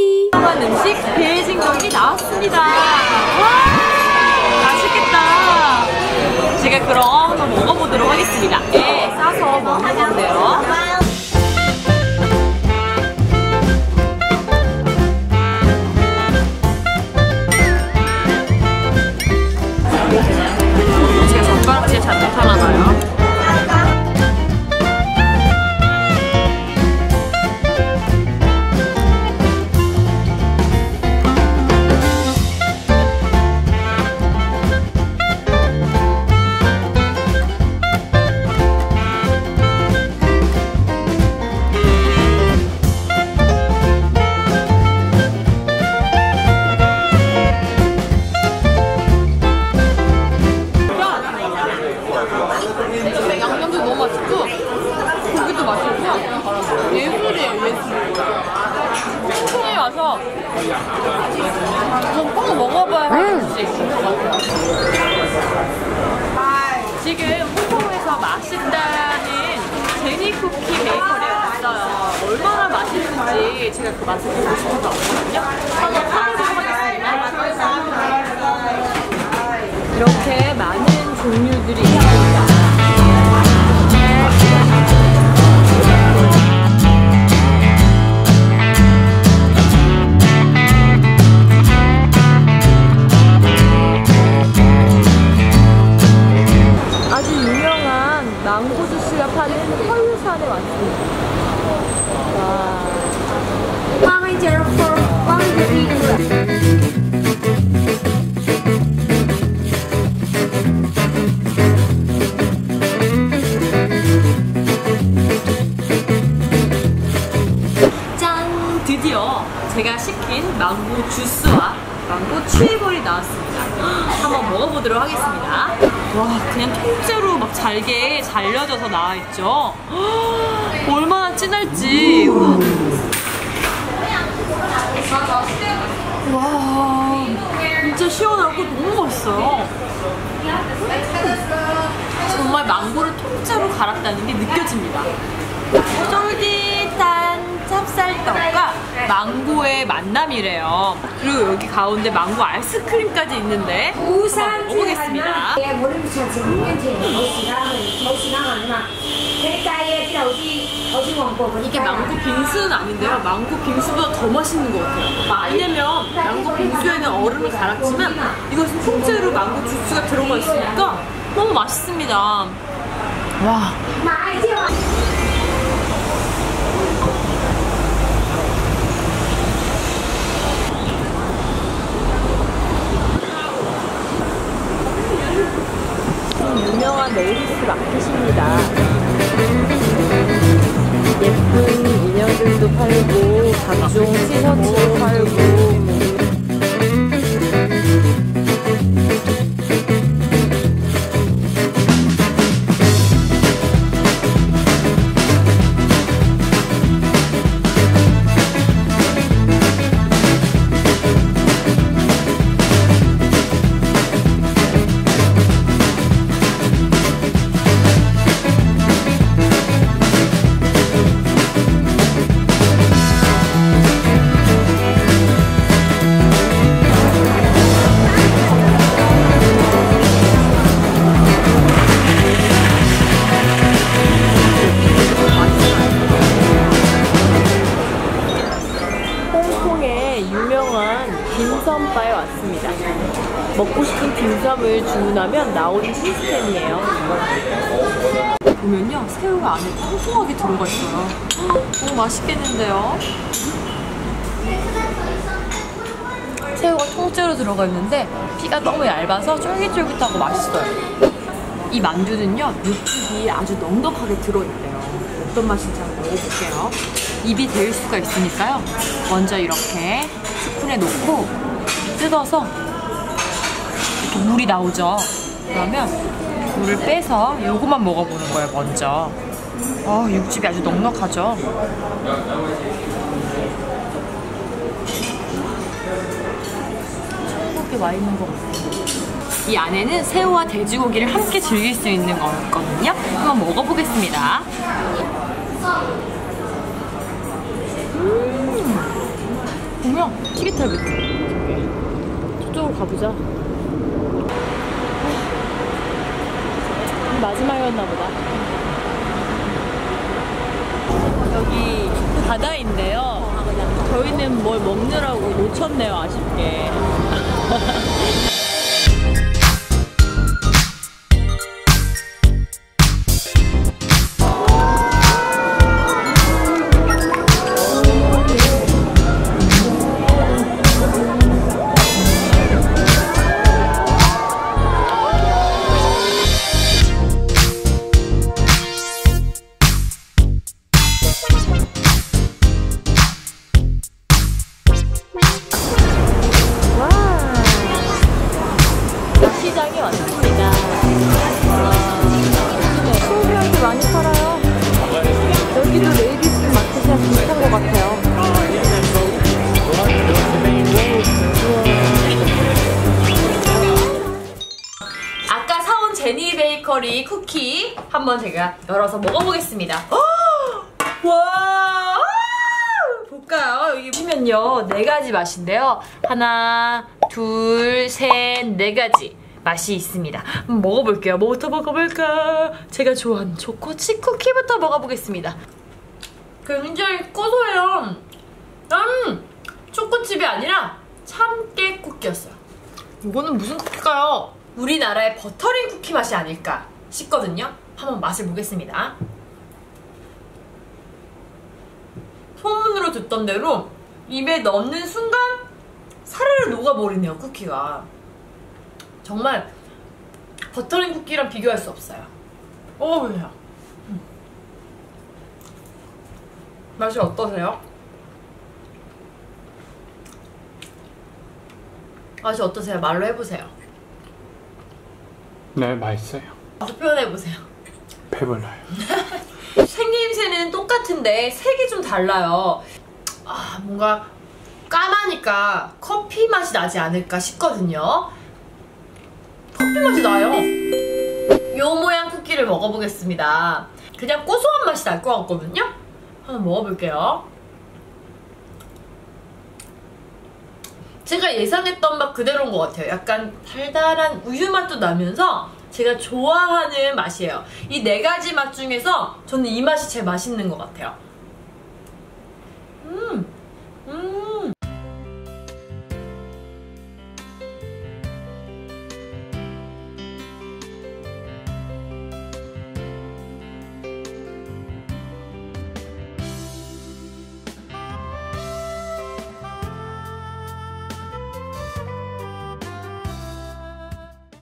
찰리. 한 음식 베이징덕이 나왔습니다. 와, 맛있겠다. 제가 그럼 한번 먹어보도록 하겠습니다. 네, 싸서 먹는 건데요. 제가 젓가락질 잘 못하나 봐요. 양념도 너무 맛있고 고기도 맛있고 예술이에요, 예술. 홍콩에 와서 꼭 먹어봐야 할 음식. 지금 홍콩에서 맛있다는 제니 쿠키 베이커리에 왔어요. 얼마나 맛있는지 제가 그 맛을 보고 싶어서 왔거든요. 한번 가보도록 하겠습니다. 이렇게 많은 종류들이 있습니다. 아주 유명한 망고 주스가 파는 펄루산에 왔습니다. 와. 짠! 드디어 제가 시킨 망고 주스와 망고 츄이볼이 나왔습니다. 한번 먹어보도록 하겠습니다. 와, 그냥 통째로 막 잘게 잘려져서 나와있죠? 얼마나 진할지. 와, 진짜 시원하고 너무 맛있어요. 정말 망고를 통째로 갈았다는 게 느껴집니다. 쫄깃한 찹쌀떡과 망고의 만남이래요. 그리고 여기 가운데 망고 아이스크림까지 있는데 한번 먹어보겠습니다. 이게 망고 빙수는 아닌데요. 망고 빙수보다 더 맛있는 것 같아요. 왜냐면 망고 빙수에는 얼음이 갈았지만 이것은 통째로 망고 주스가 들어가 있으니까 너무 맛있습니다. 와. 유명한 네일리스 마켓입니다. 예쁜 인형들도 팔고 각종 티셔츠도 팔고. 딤섬바에 왔습니다. 먹고 싶은 딤섬을 주문하면 나오는 시스템이에요. 보면요, 새우가 안에 통통하게 들어가 있어요. 너무 맛있겠는데요? 새우가 통째로 들어가 있는데 피가 너무 얇아서 쫄깃쫄깃하고 맛있어요. 이 만두는요, 육즙이 아주 넉넉하게 들어있대요. 어떤 맛인지 한번 먹어볼게요. 입이 데일 수가 있으니까요. 먼저 이렇게 스푼에 놓고 뜯어서 이렇게 물이 나오죠. 그러면 물을 빼서 요거만 먹어보는 거예요, 먼저. 육즙이 아주 넉넉하죠. 천국에 와 있는 것 같아요. 이 안에는 새우와 돼지고기를 함께 즐길 수 있는 거거든요. 한번 먹어보겠습니다. 보면 있거든요. 튀기털비트. 저쪽으로 가보자. 마지막이었나 보다. 여기 바다인데요. 저희는 뭘 먹느라고 놓쳤네요, 아쉽게. 시장에 왔습니다. 소주한테 많이 팔아요. 여기도 레이디스 마켓이랑 비슷한 것 같아요. 아까 사온 제니 베이커리 쿠키 한번 제가 열어서 먹어보겠습니다. 와! 볼까요? 여기 보시면요, 4가지 맛인데요. 하나, 둘, 셋, 4가지 맛이 있습니다. 먹어볼게요. 뭐부터 먹어볼까? 제가 좋아하는 초코칩 쿠키부터 먹어보겠습니다. 굉장히 고소해요. 초코칩이 아니라 참깨 쿠키였어요. 이거는 무슨 쿠키일까요? 우리나라의 버터링 쿠키 맛이 아닐까 싶거든요. 한번 맛을 보겠습니다. 소문으로 듣던 대로 입에 넣는 순간 사르르 녹아버리네요, 쿠키가. 정말 버터링 쿠키랑 비교할 수 없어요. 먹어보세요. 맛이 어떠세요? 맛이 어떠세요? 말로 해보세요. 네, 맛있어요. 표현해보세요. 배불러요. 생김새는 똑같은데 색이 좀 달라요. 뭔가 까마니까 커피 맛이 나지 않을까 싶거든요. 커피 맛이 나요. 요 모양 쿠키를 먹어보겠습니다. 그냥 고소한 맛이 날 것 같거든요. 한번 먹어볼게요. 제가 예상했던 맛 그대로인 것 같아요. 약간 달달한 우유 맛도 나면서 제가 좋아하는 맛이에요. 이 4가지 맛 중에서 저는 이 맛이 제일 맛있는 것 같아요.